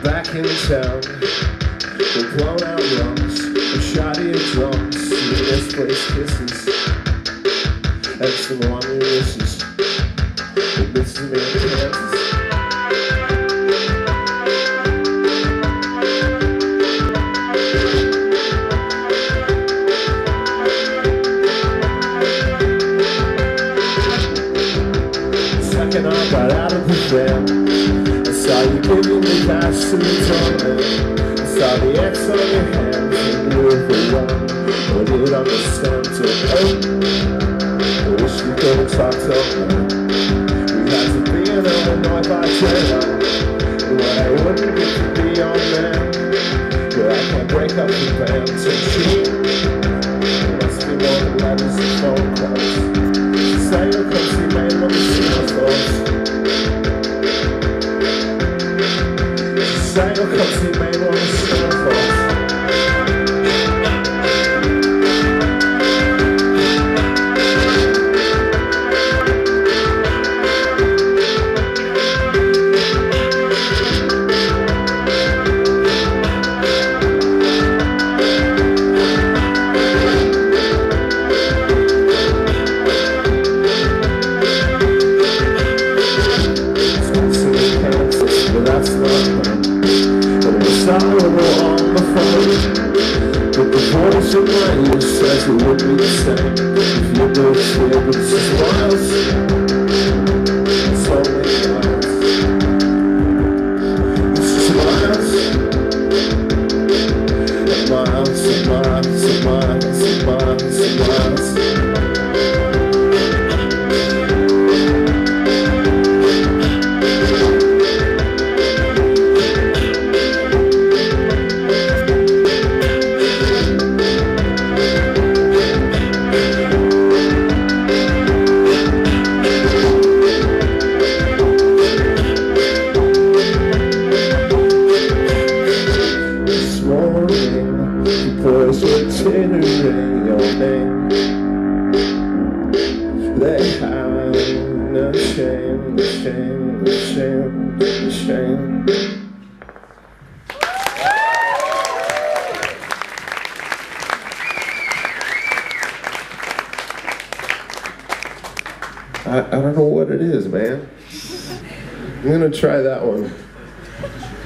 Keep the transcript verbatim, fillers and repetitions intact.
back in town with blown out lungs and shoddy drums and misplaced kisses and some long wishes that misses me in Kansas. Second I got out of the van, I saw you giving me cash to the toilet. I saw the X on your hands and you were the one who didn't understand till oh, I wish we could have talked over. We had to be in Illinois by train, and when I wouldn't get to be your man, but I can't break up the band till Jeanne. There must be more than letters and phone calls. She said you'll come see me when we see her folks. Say you'll come see me when we see her folks. Sorrowful on the phone, but the voice in my ear says it would be the same if you both shared with smiles. It's only smiles. It's smiles. And miles and miles and miles and miles and miles. Boys were tittering your name. They have no shame, no shame, no shame, no shame. I, I don't know what it is, man. I'm gonna try that one.